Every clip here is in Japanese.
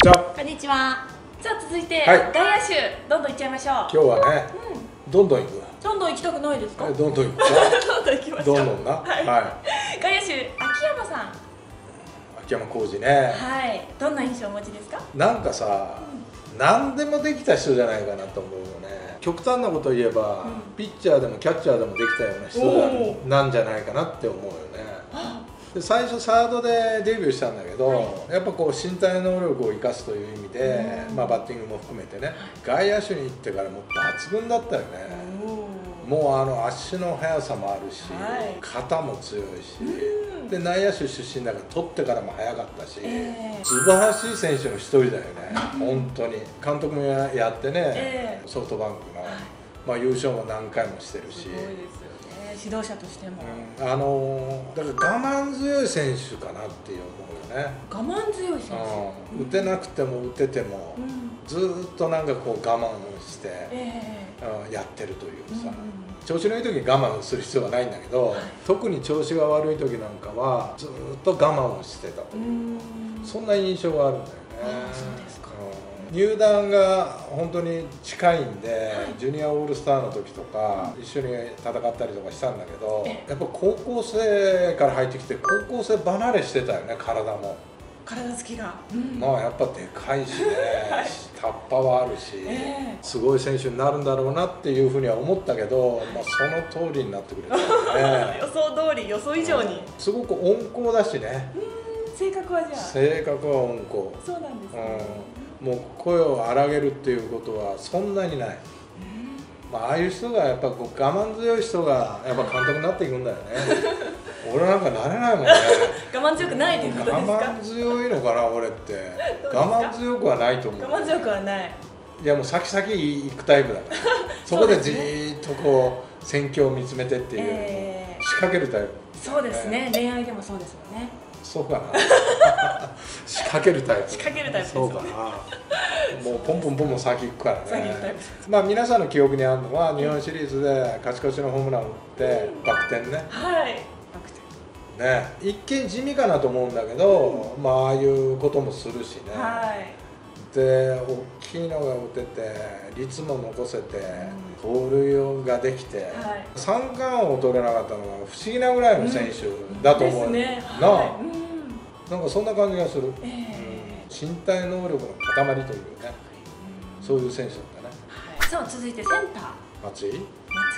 ちは。 こんにちは。じゃあ続いて、 はい、 外野手どんどんいっちゃいましょう。 今日はね、どんどん行く。 どんどん行きたくないですか？ どんどん行く。 どんどん行きましょう。 どんどんな。はい。 外野手秋山さん。 秋山浩二ね。 はい。どんな印象をお持ちですか？ なんかさ、何でもできた人じゃないかなと思うよね。極端なこと言えば、ピッチャーでもキャッチャーでもできたような人なんじゃないかなって思うよね。で最初サードでデビューしたんだけど、やっぱこう身体能力を生かすという意味で、バッティングも含めてね、外野手に行ってからもう抜群だったよね。もう足の速さもあるし、肩も強いし、で内野手出身だから取ってからも速かったし、素晴らしい選手の一人だよね、本当に。監督もやってね、ソフトバンクの、優勝も何回もしてるし。 指導者としても、 だから我慢強い選手かなって思うよね。 我慢強い選手、 打てなくても打てても、ずっとなんかこう我慢をして、やってるというさ、調子のいい時に我慢する必要はないんだけど、特に調子が悪い時なんかはずっと我慢をしてたという、そんな印象があるんだよね。 そうですか。 入団が本当に近いんで、ジュニアオールスターの時とか一緒に戦ったりとかしたんだけど、やっぱ高校生から入ってきて高校生離れしてたよね、体も。 体つきが、 まあやっぱでかいしね、タッパはあるし、すごい選手になるんだろうなっていうふうには思ったけど、その通りになってくれたよね。 予想通り、予想以上に、 すごく温厚だしね。 性格はじゃあ、 性格は温厚。 そうなんですね。 もう声を荒げるっていうことはそんなにない。ああいう人がやっぱこう我慢強い人がやっぱ監督になっていくんだよね。俺なんかなれないもんね。 我慢強くないということですか？ 我慢強いのかな、俺って。我慢強くはないと思う。 我慢強くはない。 いやもう先々行くタイプだから。そこでじーっとこう戦況を見つめてっていう、仕掛けるタイプ。 そうですね。恋愛でもそうですもんね。 そうかな。仕掛けるタイプ。 仕掛けるタイプです。 そうかな。もうポンポンポンポン先行くからね。皆さんの記憶にあるのは日本シリーズで勝ち越しのホームランを打ってバク転ね。 はい。 ね、一見地味かなと思うんだけど、ああいうこともするしね。で、大きいのが打てて、率も残せて、盗塁ができて、三冠王を取れなかったのが不思議なぐらいの選手だと思う。なんかそんな感じがする。身体能力の塊というね、そういう選手だったね。 さあ続いてセンター。 松井さん。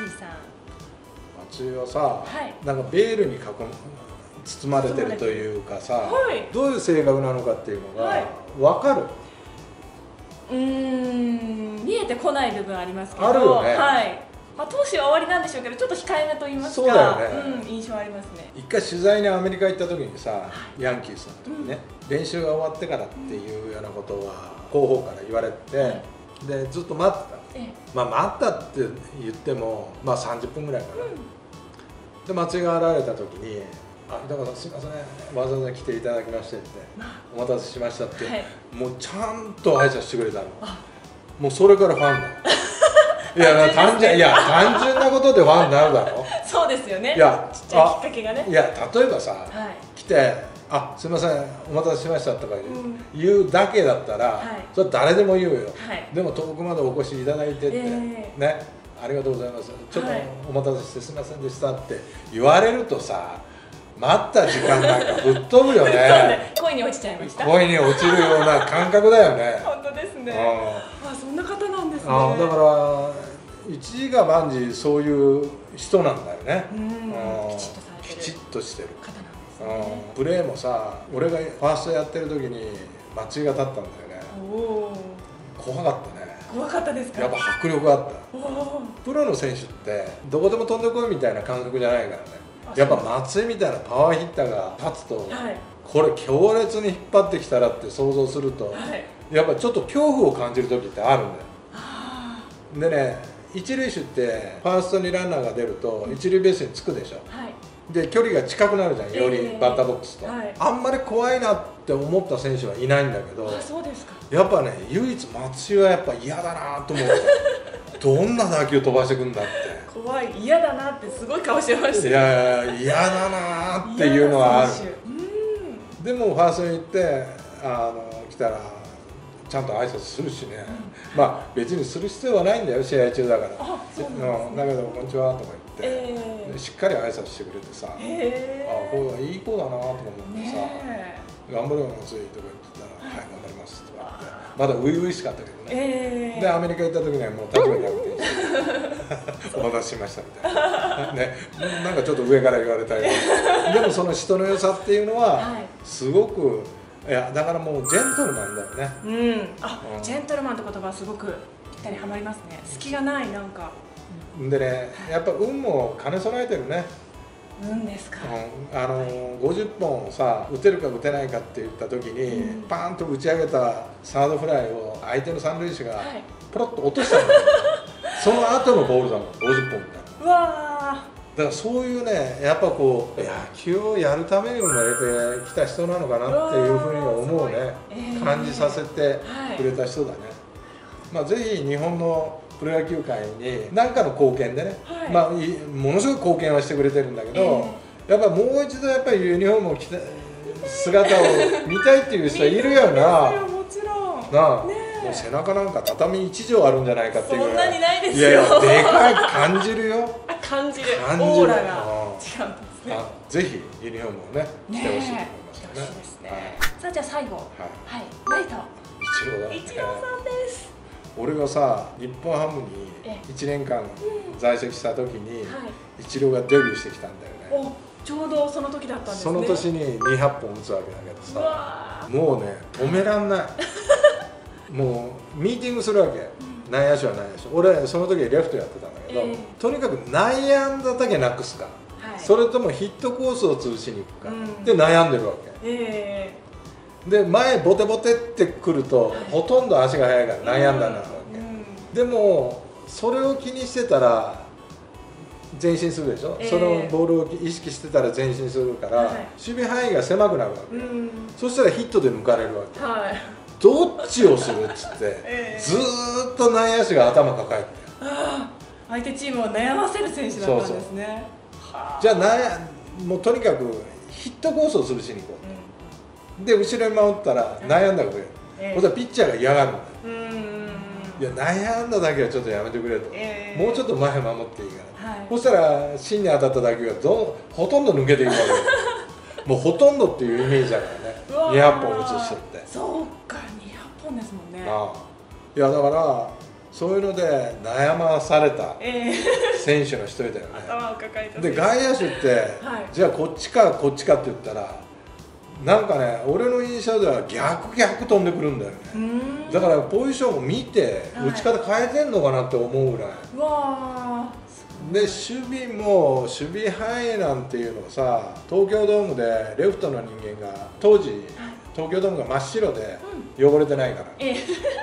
松井はさ、なんかベールに包まれてるというかさ、どういう性格なのかっていうのが分かる。 見えてこない部分ありますけど、 あるよね。 投手は終わりなんでしょうけど、ちょっと控えめと言いますか、印象ありますね。 一回取材にアメリカ行った時にさ、ヤンキースの時にね、練習が終わってからっていうようなことは広報から言われて、でずっと待ってた。待ったって言っても30分ぐらいかな。で松井が現れた時に「だからすみません、わざわざ来ていただきまして」って「お待たせしました」って、もうちゃんと挨拶してくれたの。もうそれからファンだ。いや単純なことでファンになるだろ。 そうですよね。 いやちっちゃいきっかけがね。 いや例えばさ、来て「すみません、お待たせしました」とか言うだけだったら、それは誰でも言うよ。でも遠くまでお越しいただいてってね、ありがとうございます、ちょっとお待たせしてすみませんでしたって言われるとさ、待った時間なんか吹っ飛ぶよね。 恋に落ちちゃいました。 恋に落ちるような感覚だよね。 本当ですね。そんな方なんですね。 だから一時が万事そういう人なんだよね。きちっとしてる方なんですね。プレーもさ、俺がファーストやってる時に松井が立ったんだよね。怖かったね。 怖かったですか？ やっぱ迫力があった。プロの選手ってどこでも飛んでこいみたいな感覚じゃないからね。やっぱ松井みたいなパワーヒッターが立つと、これ強烈に引っ張ってきたらって想像すると、やっぱちょっと恐怖を感じる時ってあるんだよ。でね、一塁手ってファーストにランナーが出ると一塁ベースにつくでしょ。で距離が近くなるじゃん、よりバッターボックスと。あんまり怖いなって思った選手はいないんだけど、やっぱね、唯一松井はやっぱ嫌だなと思う。どんな打球飛ばしてくんだって。 怖い、嫌だなってすごい顔してました。 いや嫌だなっていうのはある。でもファーストに行って来たらちゃんと挨拶するしね、まあ別にする必要はないんだよ、試合中だから。だけど「こんにちは」とか言って、しっかり挨拶してくれてさ、これいい子だなと思ってさ「頑張れよ松井」とか言ってたら「はい頑張ります」とか言って、まだ初々しかったけどね。でアメリカ行った時にはもう立場逆転して「お待たせしました」みたいなね、なんかちょっと上から言われたりでもその人の良さっていうのはすごく、いやだからもうジェントルマンだよね。 ジェントルマンって言葉はすごくぴったりはまりますね。隙がない、なんか。 でね、やっぱ運も兼ね備えてるね。 運ですか。 50本をさ打てるか打てないかって言った時に、パーンと打ち上げたサードフライを相手の三塁手がポロッと落としたんだよ。その後のボールだもん、50本みたいな。 うわだからそういうね、やっぱこう野球をやるために生まれてきた人なのかなっていうふうに思うね、感じさせてくれた人だね。まあぜひ日本のプロ野球界に何かの貢献でね、まあものすごく貢献はしてくれてるんだけど、やっぱもう一度やっぱりユニフォームを着た姿を見たいっていう人はいるよな。 もちろん。 なあ。もう背中なんか畳1畳あるんじゃないかっていうぐらい。 そんなにないですよ。 いやいや、でかい感じるよ。 感じる。オーラが違うんですね。 ぜひユニフォームをね、着てほしいと思いますね。さあじゃあ最後、はい、ライト。 イチローだ。 イチローさんです。 俺がさ、日本ハムに1年間在籍した時にイチローがデビューしてきたんだよね。 ちょうどその時だったんですね。 その年に200本打つわけだけどさ、もうね止めらんない。もうミーティングするわけ。内野手は内野手。俺その時レフトやってたんだけど、とにかく内野安打だけなくすか、それともヒットコースを潰しに行くかで悩んでるわけ。で前ボテボテってくるとほとんど足が速いから内野安打になるわけ。でもそれを気にしてたら前進するでしょ、そのボールを意識してたら前進するから、守備範囲が狭くなるわけ。そしたらヒットで抜かれるわけ。どっちをするっつって、ずーっと内野手が頭抱えて、 相手チームを悩ませる選手だったんですね。 じゃあもうとにかくヒットコースを潰しに行こう、で後ろに守ったら内野安打が増える、そしたらピッチャーが嫌がるんだよ。いや内野安打だけはちょっとやめてくれと、もうちょっと前守っていいから、そしたら芯に当たった打球がほとんど抜けていくわけ。もうほとんどっていうイメージだからね、200本打つ人って。 そうか、200本ですもんね。 いやだからそういうので悩まされた選手の一人だよね。 頭を抱えた。 で外野手って、じゃあこっちかこっちかって言ったらなんかね、俺の印象では逆飛んでくるんだよね。だからポジションを見て打ち方変えてんのかなって思うぐらい。で守備範囲なんていうのをさ、東京ドームでレフトの人間が当時東京ドームが真っ白で汚れてないから、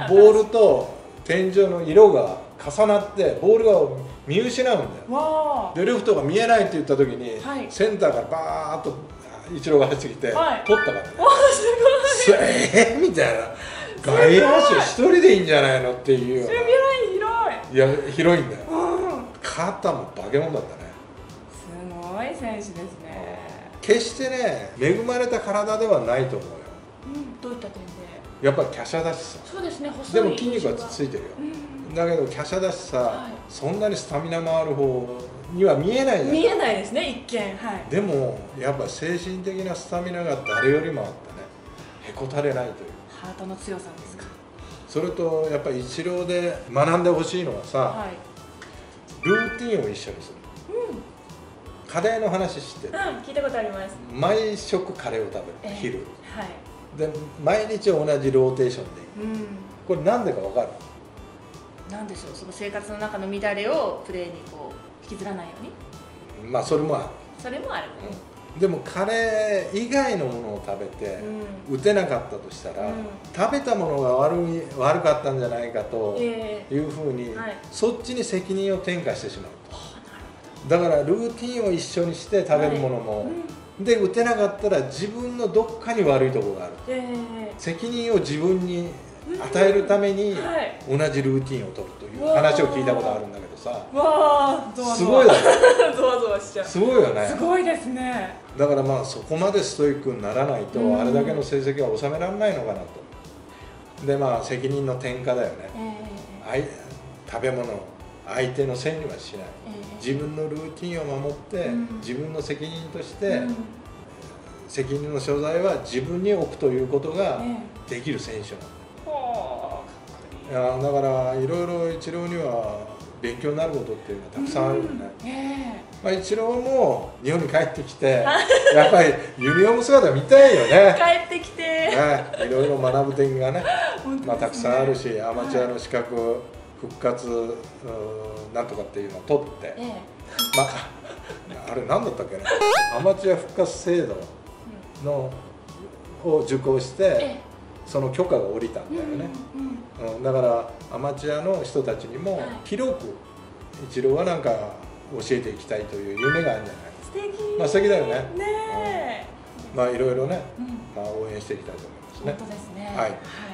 ボールと天井の色が重なってボールが見失うんだよ。でレフトが見えないって言った時に、センターからバーッとイチローが走ってきて、取ったからね。すごいみたいな、外野手一人でいいんじゃないのっていうような。 守備ライン広い。 いや広いんだよ。肩も化け物だったね。 すごい選手ですね。 決してね恵まれた体ではないと思うよ。 どういった点で？ やっぱり華奢だしさ。 そうですね、細い。 でも筋肉はついてるよ。だけど華奢だしさ、そんなにスタミナもある方には見えないじゃん。 見えないですね、一見。 でもやっぱ精神的なスタミナが誰よりもあったね。へこたれないというハートの強さですか。 それとやっぱりイチローで学んでほしいのはさ、ルーティンを一緒にする。カレーの話知ってる？ 聞いたことあります。 毎食カレーを食べる、昼で毎日同じローテーションでいく。これなんでか分かる？ なんでしょう、その生活の中の乱れをプレーにこう引きずらないように。 まあそれもある。 それもある。 でもカレー以外のものを食べて打てなかったとしたら、食べたものが悪かったんじゃないかというふうに、そっちに責任を転嫁してしまうと。だからルーティンを一緒にして食べるものも、で打てなかったら自分のどっかに悪いところがある、責任を自分に与えるために同じルーティンを取るという話を聞いたことあるんだけどさ、すごいよね。 ゾワゾワしちゃう。 すごいよね。 すごいですね。 だからまあそこまでストイックにならないと、あれだけの成績は収められないのかなと。 でまあ責任の転嫁だよね、食べ物相手のせいにはしない、自分のルーティンを守って、自分の責任として、責任の所在は自分に置くということができる選手なんだ。いやだからいろいろイチローには勉強になることっていうのがたくさんあるよね。まあ、イチローも日本に帰ってきてやっぱりユニフォーム姿見たいよね。 帰ってきて、 いろいろ学ぶ点がねまあたくさんあるし、アマチュアの資格復活なんとかっていうのを取って、まああれ何だったっけね、アマチュア復活制度のを受講してその許可が下りたんだよね。だからアマチュアの人たちにも広くイチローはなんか教えていきたいという夢があるんじゃない。 素敵。 まあ素敵だよね。 ねえ。 まあいろいろね、まあ応援していきたいと思いますね。 本当ですね。 はい。